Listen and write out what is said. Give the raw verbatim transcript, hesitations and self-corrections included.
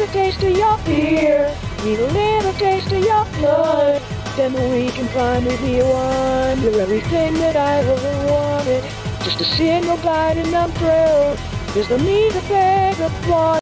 little taste of your fear, need a little taste of your blood, then we can finally be one. You're everything that I ever wanted, just a single bite and I'm thrilled. There's no need to beg or applaud.